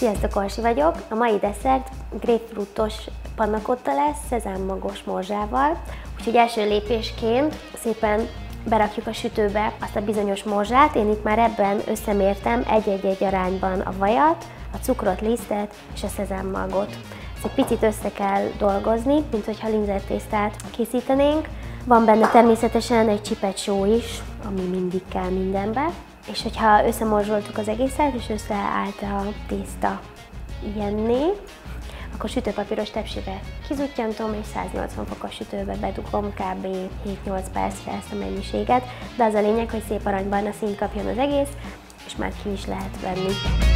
Sziasztok, Orsi vagyok! A mai desszert grapefruitos panna cotta lesz, szezámmagos morzsával, úgyhogy első lépésként szépen berakjuk a sütőbe azt a bizonyos morzsát. Én itt már ebben összemértem 1-1-1 arányban a vajat, a cukrot, lisztet és a szezámmagot. Ezt egy picit össze kell dolgozni, mint hogyha linzertésztát készítenénk. Van benne természetesen egy csipet só is, ami mindig kell mindenbe. És hogyha összemorzsoltuk az egészet, és összeállt a tészta ilyenné, akkor sütőpapíros tepsibe kizuttyantom, és 180 fokos sütőbe bedugom kb. 7-8 percre ezt a mennyiséget, de az a lényeg, hogy szép aranybarna színt kapjon az egész, és már ki is lehet venni.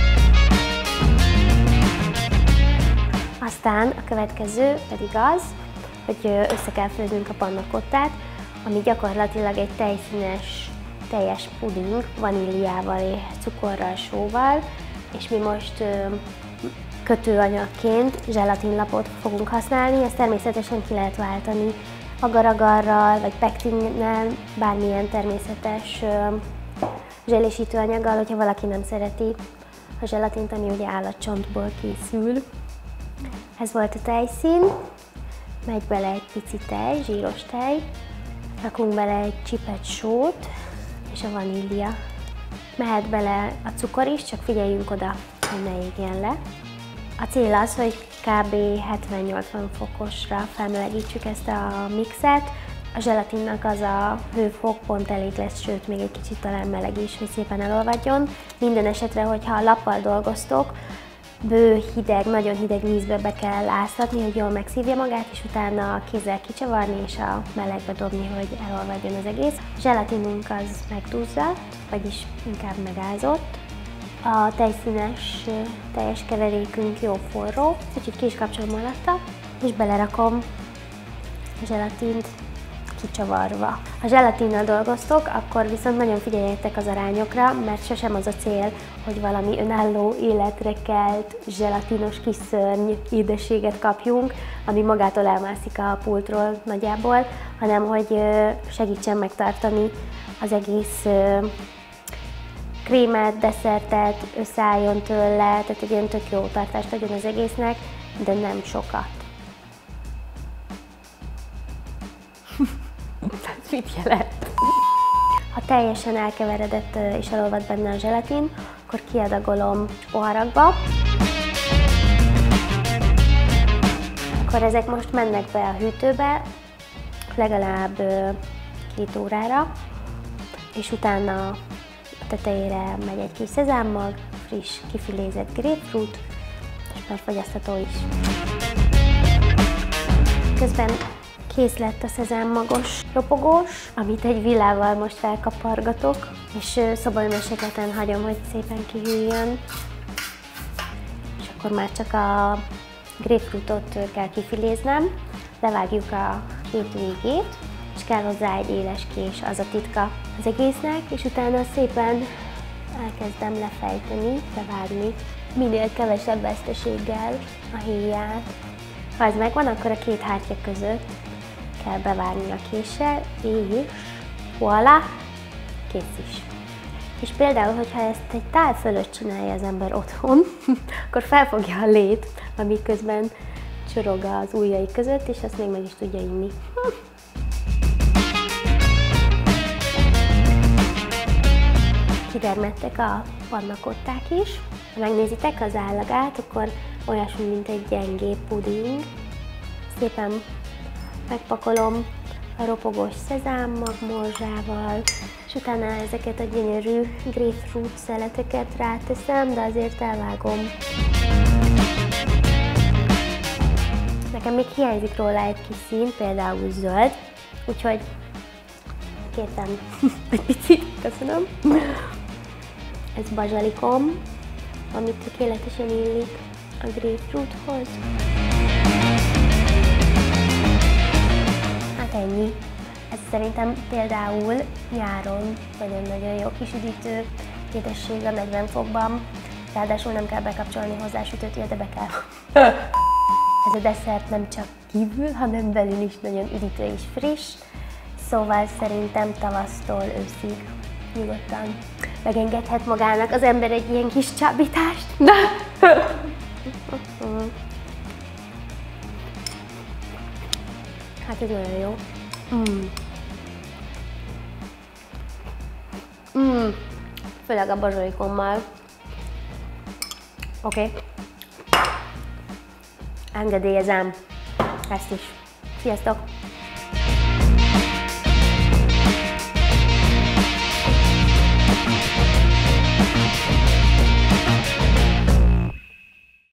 Aztán a következő pedig az, hogy össze kell főznünk a panna cottát, ami gyakorlatilag egy tejszínes, teljes puding vaníliával és cukorral, sóval, és mi most kötőanyagként zselatinlapot fogunk használni, ezt természetesen ki lehet váltani agar-agarral, vagy pektinnel, bármilyen természetes zselésítőanyaggal, hogyha valaki nem szereti a zselatint, ami ugye állatcsontból készül. Ez volt a tejszín, megy bele egy pici tej, zsíros tej, rakunk bele egy csipet sót, és a vanília. Mehet bele a cukor is, csak figyeljünk oda, hogy ne égjen le. A cél az, hogy kb. 70-80 fokosra felmelegítsük ezt a mixet. A zselatinnak az a hőfok pont elég lesz, sőt még egy kicsit talán meleg is, hogy szépen elolvadjon. Minden esetre, hogyha a lappal dolgoztok, bő, hideg, nagyon hideg vízbe be kell áztatni, hogy jól megszívja magát, és utána kézzel kicsavarni, és a melegbe dobni, hogy elolvadjon az egész. A zselatinunk az megduzzadt, vagyis inkább megázott. A tejszínes, teljes keverékünk jó forró, úgyhogy ki is kapcsolom alatta, és belerakom a zselatint kicsavarva. Ha zselatinnal dolgoztok, akkor viszont nagyon figyeljetek az arányokra, mert sosem az a cél, hogy valami önálló, életre kelt, zselatinos kis szörny édességet kapjunk, ami magától elmászik a pultról nagyjából, hanem hogy segítsen megtartani az egész krémet, desszertet, összeálljon tőle, tehát egy ilyen tök jó tartást adjon az egésznek, de nem sokat. Mit jelent? Ha teljesen elkeveredett és elolvad benne a zselatin, akkor kiadagolom poharakba. Akkor ezek most mennek be a hűtőbe, legalább 2 órára, és utána a tetejére megy egy kis szezámmag, friss, kifilézett grapefruit, és már fogyasztható is. Közben kész lett a szezámmagos ropogós, amit egy villával most felkapargatok, és szobaőmérsékleten hagyom, hogy szépen kihűljön. És akkor már csak a grapefruitot kell kifiléznem, levágjuk a 2 végét, és kell hozzá egy éles kés, az a titka az egésznek, és utána szépen elkezdem lefejteni, levágni, minél kevesebb veszteséggel a héját. Ha ez megvan, akkor a 2 hártya között kell bevágni a késsel, és voilà, kész is. És például, hogyha ezt egy tál fölött csinálja az ember otthon, akkor felfogja a lét, ami közben csorog az ujjai között, és azt még meg is tudja inni. Kidermedtek a panna cották is. Ha megnézitek az állagát, akkor olyasmi, mint egy gyengébb puding. Szépen megpakolom a ropogós szezámmag morzsával, és utána ezeket a gyönyörű grapefruit szeleteket ráteszem, de azért elvágom. Nekem még hiányzik róla egy kis szín, például zöld, úgyhogy kértem egy picit, köszönöm. Ez bazsalikom, amit tökéletesen illik a grapefruithoz. Hát ennyi. Ez szerintem például nyáron nagyon-nagyon jó kis üdítő édesség a 40 fokban. Ráadásul nem kell bekapcsolni hozzá sütőt, de be kell. Ez a desszert nem csak kívül, hanem belül is nagyon üdítő és friss. Szóval szerintem tavasztól őszig nyugodtan megengedhet magának az ember egy ilyen kis csábítást. Hát ez nagyon jó. Főleg a bazsalikommal. Oké. Engedélyezem ezt is. Sziasztok!